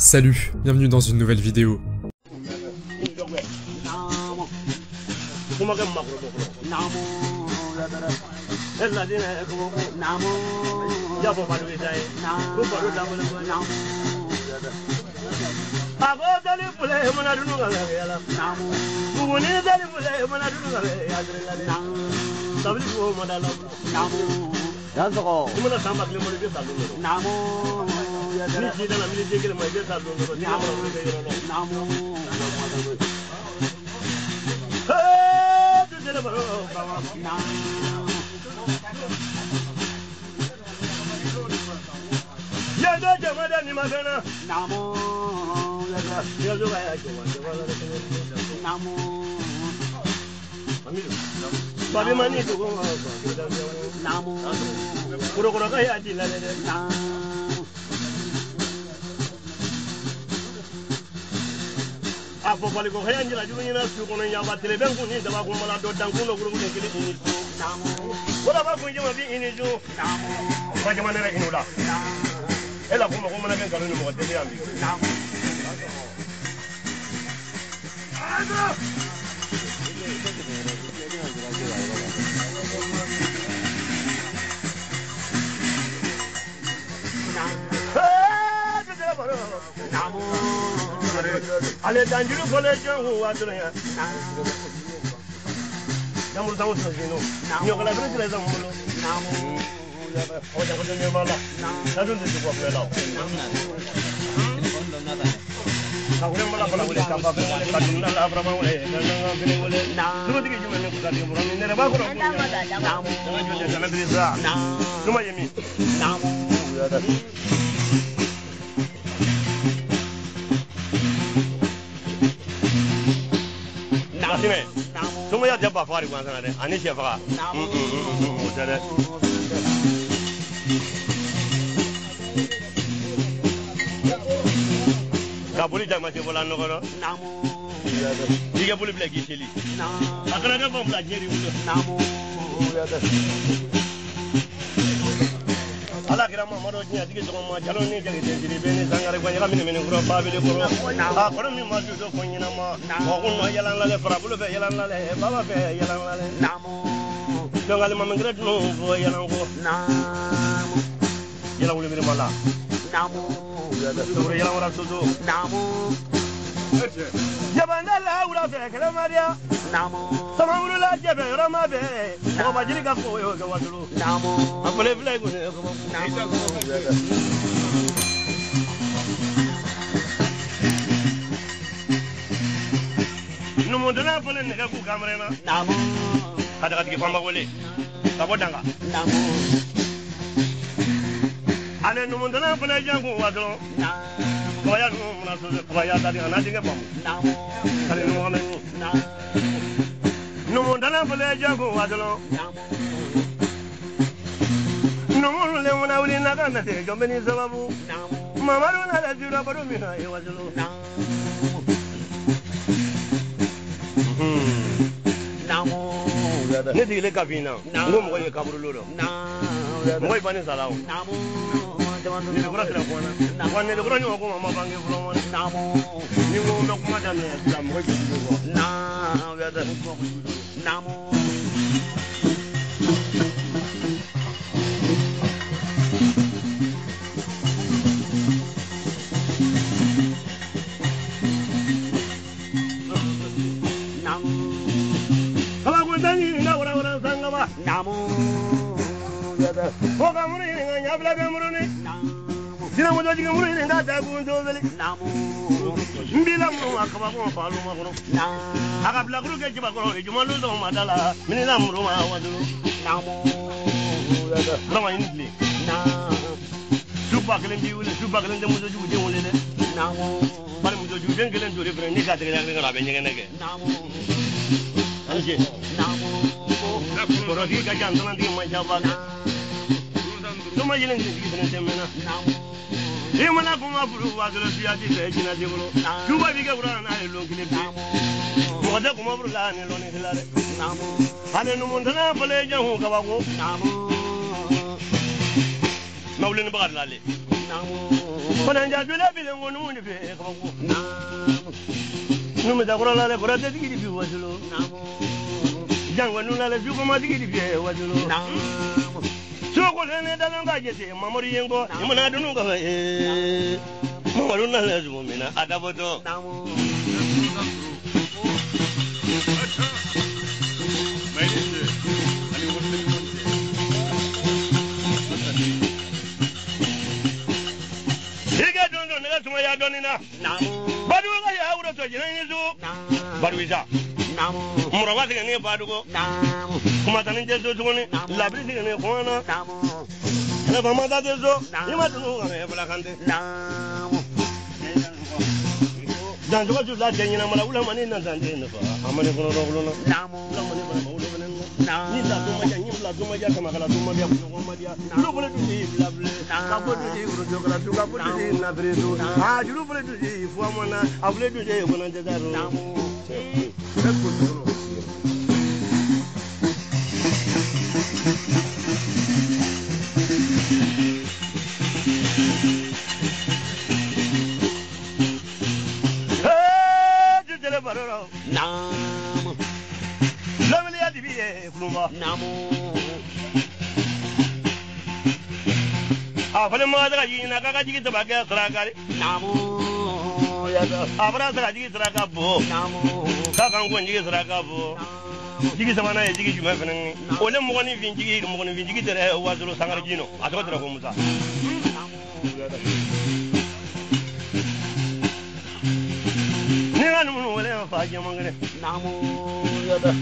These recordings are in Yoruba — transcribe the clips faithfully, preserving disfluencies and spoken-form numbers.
Salut, bienvenue dans une nouvelle vidéo. Yanzoko. Kumana samba kile mo le salu. Namo. Ni jida na mi jigile mo le salu. Namo. Namo. Hey, tu jele baro. Namo. Ya do jama da ni magana. Namo. Ya do ya jama. Namo. Amigo. Babi mani to go. Namo. Kuro kuro ka ya ji la le. Namo. Apo bali ko haya njira juru nyina su kono ya ba tele ben ko ni da ba ko mala do dan ko no kuro kuro kili ini. Namo. Wala ba ko jama bi ini jo. Namo. Ba jama ne ra inu da. Ela ko mo ko mana ben kanu ni mo tele ambi. Namo. Ada. Namo. Ale danjuru kole jongu wadroya. Namur tamu sino. Nyo kala kru tele zamu lo. Namo. O ja ko de mala. Na dun de ko plela. Na ko mala kala wole kamba be wole kadun na la brama wole. Na nga be wole. Duro digi jume ne ko kadi mo ni ne ba ko ko. Namo. Na jo de na brisa. Numa yemi. Namo. Nasime. Numa ya jaba fari kwan sana de. Ani shefa. Namo. O dere. Kabuli jama se bola no ko. Namo. Diga buli bla giseli. Namo. Akana da bom la jeri wudo. Namo. Ala kira ma maro nya dige to ma jalo ni jage de jiri be ni sangare ko nyaka min min ko ba be ko a ko mi ma du do ko nyina ma ko ko no yalan la le fra bulo be yalan la le baba be yalan la le Namo. do ngali ma ngret no bo yalan ko Namo. yalan wuli mi mala Namo. do yalan wala so do Namo. jabanda la wala fe kala maria Namo. sama wulu la jabe rama be ko ma jiri ka ko yo ga wadulu Namo. apole vle ko ne ko numu dana pole ne ka ku kamrena Namo. kada kati famba wole sabo danga Namo. ale numu dana pole jangu wadro Namo. ko ya numu na so ko ya dadi ana dinga bam Namo. ale numu ngame Namo. numu dana pole jangu wadro Namo. numu le muna wuli na kana te jombe ni sababu Namo. mama na la jura bado mi na e wadro Namo. Namo. ne digile kabina ngo mo ye kaburu lolo Namo. mo ibani salao Namo. ni ko ra kwana kwana ne ko nyo ko mama bangi fulo mo Namo. ni ngo ndo kuma da ne da mo ko ko Namo. Namo. kala ko dani na wara wara sanga ba Namo. ko ka muri ni nya bla be muri ni Namo. dina mo jogi muri ni da ta ko ndo bele Namo. mbila mo akaba ko fa lu ma ko Namo. aka bla ko ke jiba ko e juma lu do ma dala mini na muru ma wadu Namo. rama ni Namo. suba kelen di wule suba kelen de mo jogi de wule de Namo. bari mo jogi den kelen do re fere ni ka de ga ga be nyenge nege Namo. anje Namo. ko ro di ga jan tan di ma jaba to ma yelen di di de mena Namo. e mana ko ma buru wa do si ati be jina de bulu suba bi ga bura na le lo kile bi mo da ko ma buru la ni lo ni la de Namo. hale no mon dana fale jahu ka ba ko Namo. mawlin bagar lale Namo. Konanja dule bile ngonu ni be ko. Numu da korola le korate digi di wajulo. Jangwa nula le juko ma digi di be wajulo. Soko le ne dalanga jete mamori yengo imana dunu ga e. Mamori na le jumo mina adaboto. Ya donina badu ga ya wuro to jina ni zu badu isa mura wa tiga ne badu go kuma tanin je zo tugoni labri tiga ne ko na na ba ma da je zo ni ma tunu ga ne bla kante dan zo ju la je ni na mala ula mani na dan je ne fa amane ko ro ro na la mani ba ba ula mani ni la to ma ja ni la to ma ja kama kala to ma dia ko ma dia lu bole tu ni la bole ka bo tu ni ro jo kala tu ka bo tu ni na bre tu ah ju lu bole tu ni fu amona a bole tu je ko na je da ro e ko ro eh ju tele baroro nam lameli adi bi e kulumba namu a fale ma daga yi na kaga jigi taba ga saraka namu ya da abra daga jigi saraka bo namu ka kan gon jigi saraka bo jigi sama na jigi juma fenen o le mo goni vin jigi mo goni vin jigi tere wa zuro sangar jino a to tere ko musa ni ga nu mo le fa je mo ngere namu ya da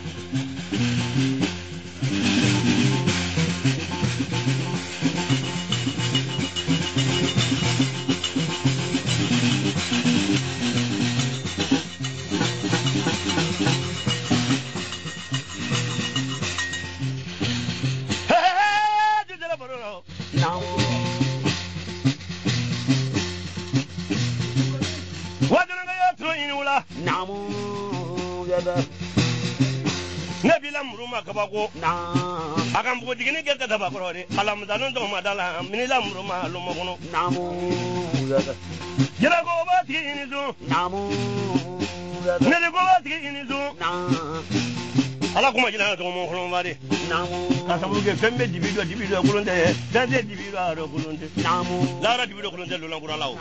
namu yada nabila muruma kabako na akam bugo digini gelta tabakoro de alam dalon do madala minila muruma lumo kono namu yada jira go ba tini zo namu yada ne go ba tini zo na ala kuma jina to mo kono mari namu kasamuge fembe dibido dibido kulonde dande dibido aro kulonde namu lara dibido kulonde lo langura lawo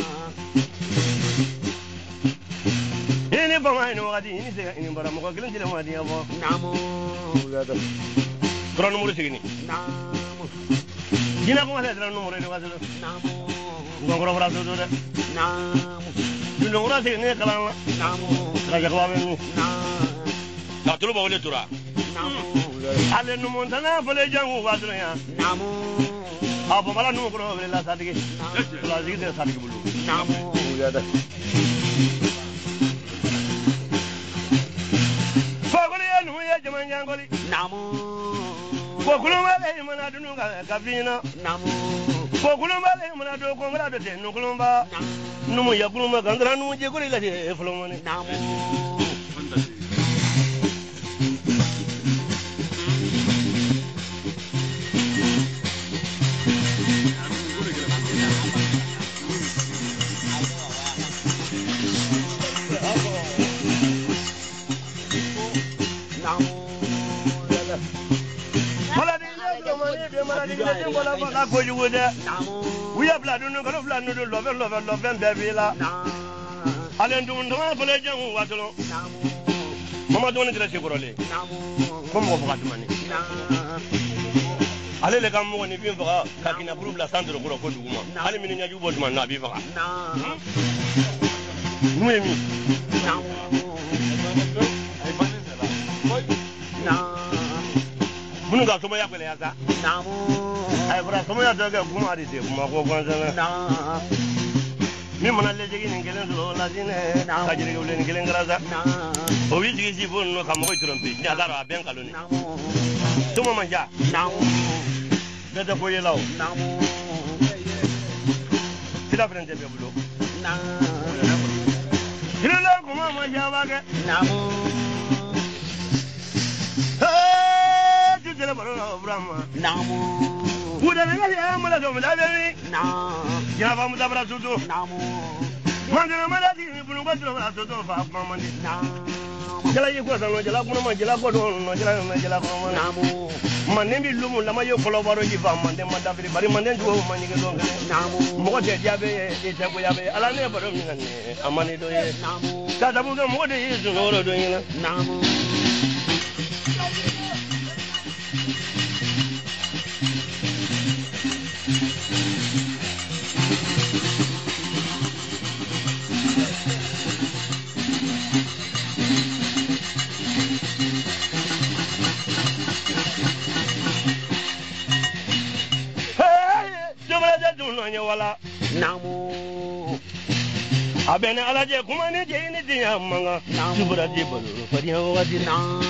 ini bama ini wakati ini sega ini bara mo ko kilen jile ma dia bo namu gada kron numero segini namu dina ko mala dran numero ni wasalo namu ngoro bara do do namu dino ngora segini kala namu raja ko amen namu ta tulo ba wole tura namu ale no montana fole jangu wasalo ya namu abo bala no ko wele la sadiki la zigi de sadiki bulu namu gada Jangoli namu kokulumba le mana dunu ga gabina namu kokulumba le mana do ko ngara do te nukulumba numu ya kulumba gandra numu je gori la de fulomone namu we have blood no go blood no love love love and baby la ale ndum ndum fele jangu watolo mama don dira ci gorole comme ko fakatu mani ale le kam mo ni bi faka kakina pour la centre ko ko duguma ale min nyaaju bo dum na bi faka nume mi bunu ga somo yakwele yaza namu ay bra somo ya doga kuma ri de kuma ko gonza na mi mana le jegi ngelen lo la dine ka jere ko le ngelen graza o wi jigi ji bon no kam ko trompe ni adara ben kaloni tuma manja namu beta ko yelaw namu tila frente be bulo na tila kuma manja waga namu jele baro Brahma namu Uda na ya mala do mala be. Na. Ya ba mu da bra tutu. Namo. Mandana mala di bulu ko do bra tutu fa ma mandi. Na. Jala yi ko sanu jala kuno ma jala ko do no jala ma jala ko ma. Namo. Mande bi lumu lama yo kolo baro ji fa mande ma da bari mande do ma ni ke do ngene. Namo. Mo de jabe e te ko yabe ala ne baro mi ngane amani do ye. Namo. Ta da bu ga mo de yesu no ro do yina. Namo. Wala Namo. abene alaje kuma ne je ni dinya manga subra de bolo fariya wadi Namo.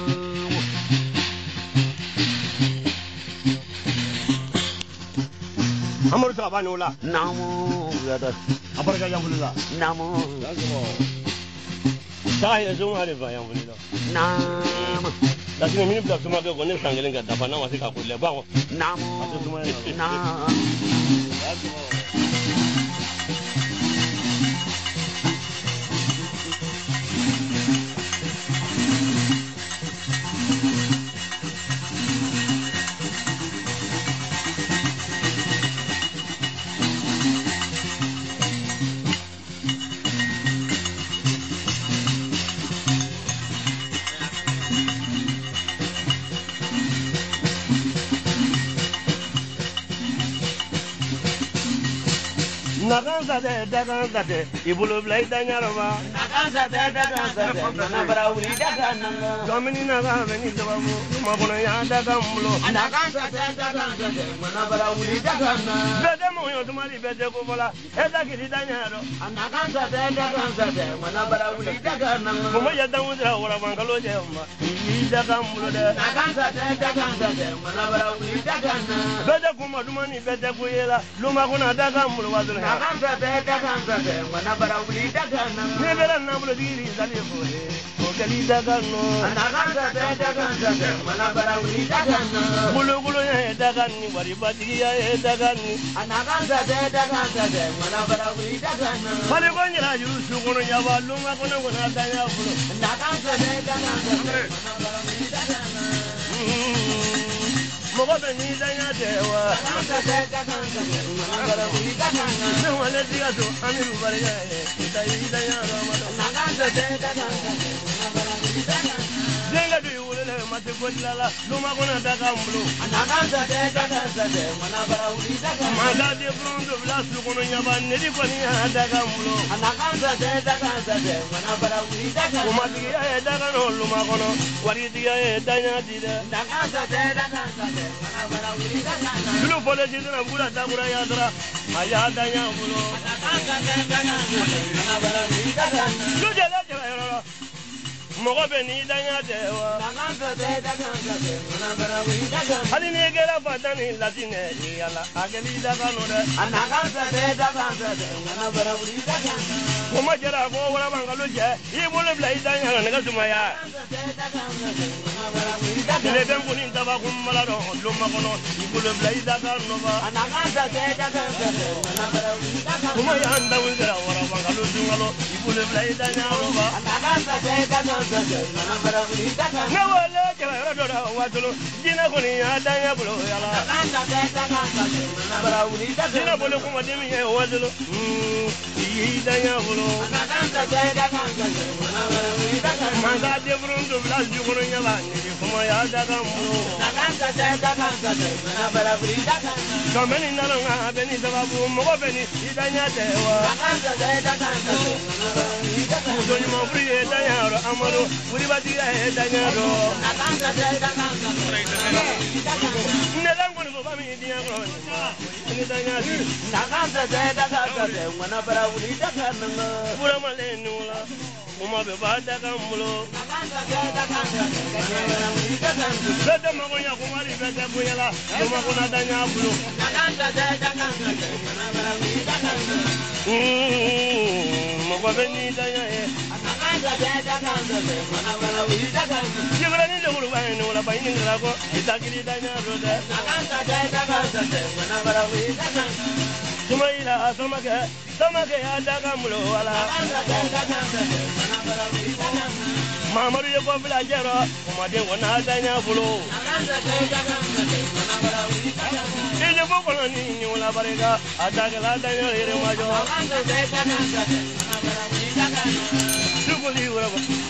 amru ta bani wala Namo. yada abarka ya bulila Namo. ta ya zo mare ba ya bulila Namo. lakini mimi bila kusema kwa nini sangelenga dafana wasika kule bango Namo. Namo. Naganza de daganza de ibulu blai danyarwa Naganza de daganza de mana barawuli dagananga. domini naga beni dababu mabono ya dagamlo Naganza de daganza de mana barawuli daganga. bede mo yo tumali bede ko bola eda kidi danyaro Naganza de daganza de mana barawuli dagananga. mo ya damudra wala bangalo je ma yi dagamlo de Naganza de daganza de mana barawuli daganga. bede ko madumani bede ko yela luma kuna dagamlo wadro Naganza de daganza de mana barawuli daganga. ne bela namulo diri zali ko he ko gali dagano Naganza de daganza de mana barawuli daganga. bulu bulu ya dagani wari badigi ya dagani Naganza de daganza de mana barawuli daganga. Pale ko nyira yusu kono yaba luma kono kono danya fulo Naganza de daganza de mana barawuli daganga. mogo be ni danya dewa Naganza de daganza de mana barawuli daganga. ne wale diga to amiru barga e dai danya ramado Naganza de daganza de mana barawuli daganga. denga du yule le mate ko dilala luma kono daga mbulu Naganza de daganza de mana barawuli daganga. manda de prondo blasu kono nyaba ne di ko ni daga mbulu Naganza de daganza de mana barawuli daganga. kuma diga e daga no luma kono wari diga e danya dide Naganza de daganza de mana barawuli daganga. dulu fole jidna bura dabura ya dara aya danya mbulu Naganza de daganza de mana barawuli daganga. lu jela jela yoro mogo be ni danya dewa Naganza de daganza de mana barawuli daganga. hali ni gera fatani latine ni ala ageli daga no de Naganza de daganza de mana barawuli daganga. kuma jera ko wala bangalo je i bolo bla idanya na ga sumaya Naganza de daganza de mana barawuli daganga. ile ben kunin taba kum mala do lo makono i bolo bla idaga no ba Naganza de daganza de mana barawuli daganga. kuma ya anda wala wala bangalo dungalo i bolo bla idanya no ba Naganza de daganza de mana barawuli daganga. na wala jera ro do da watulu jina kuni ya danya bolo yala Naganza de daganza de mana barawuli daganga. jina bolo kuma demi ye watulu mm i danya bolo Naganza de daganza de mana barawuli daganga. manga de brundo bla ju kono nyala ni kuma ya daga bolo Naganza de daganza de mana barawuli daganga. kameni nalonga beni sababu mogo beni idanya dewa Naganza de daganza de mana barawuli daganga. Doni mo friye danyaro amaro wuri badiya e danyaro Naganza de daganza de mana barawuli daganga. ne dango ni baba mi diya ko ni danyasi Naganza de daganza de mana barawuli daganga. pura male nula kuma be ba daga mulo Naganza de daganza de mana barawuli daganga. bede mo nya kuma ri bede ko yala kuma kuna danya bulo Naganza de daganza de mana barawuli daganga. mo ko be ni danya e Jibrani le mulu ba ni wala ba ni ngala ko itakiri danya rode Sumaila samake samake ya daga mulo wala Mamaru ye ko bila jero kuma de wona danya bulo Ile boko ni ni wala barega adaga la danya ere majo Sukuli wala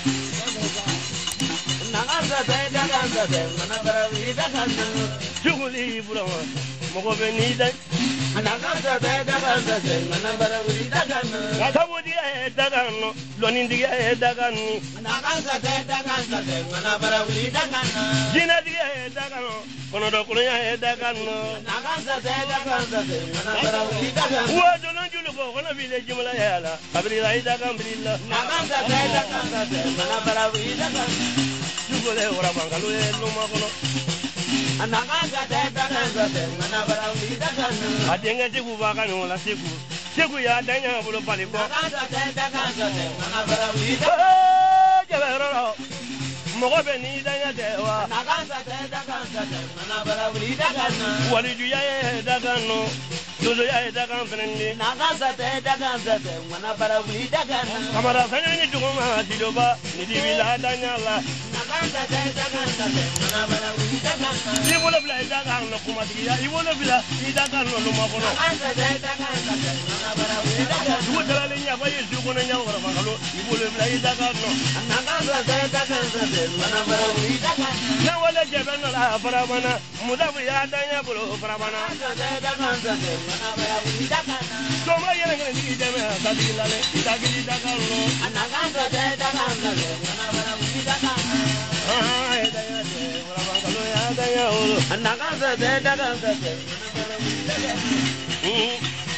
Juguli bura mogo beni dai anaganda da da da mana bara uri da kan kabudi e da kan loni ndi e da kan anaganda da da mana bara uri da kan jina ndi e da kan kono do kono ya e da kan anaganda da da mana bara uri da kan wo do non julu ko kono vile jumla ya la abri rai da kan billah anaganda da da mana bara uri da kan jugule ora bangalu e no ma kono anaganda da da mana bara uri da kan adenga tiku bakani wala tiku tiku ya danya bulo paliko anaganda da da mana bara uri da jabero mogo be ni danya dewa anaganda da da mana bara uri da kan wali ju ya e da kan no dozo ya e da kan frendi anaganda da da mana bara uri da kan kamara sanya ni duguma didoba ni dibila danya la anaganda da da mana bara uri da kan ibolo bla da kan no kuma diya ibolo bla ni da kan no no ma kono anaganda da da mana bara uri da kan du dala le nya ba yesu kono nya wala ba kalo ibolo bla da kan no anaganda da da mana bara uri da kan na wala jebe no la bara mana mudabu ya danya bulo bara mana da da mana bara uri da kan so ma yele ngene di deme ka di la le da gi da kan no anaganda da da mana bara uri da kan ah da ya de wala ba kalo ya da ya olo anaganda da da mana bara uri da kan mm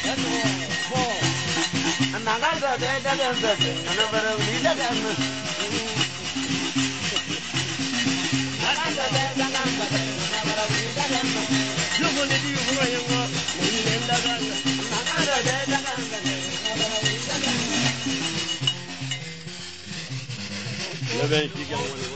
anaganda da da mana bara uri da kan Let me see.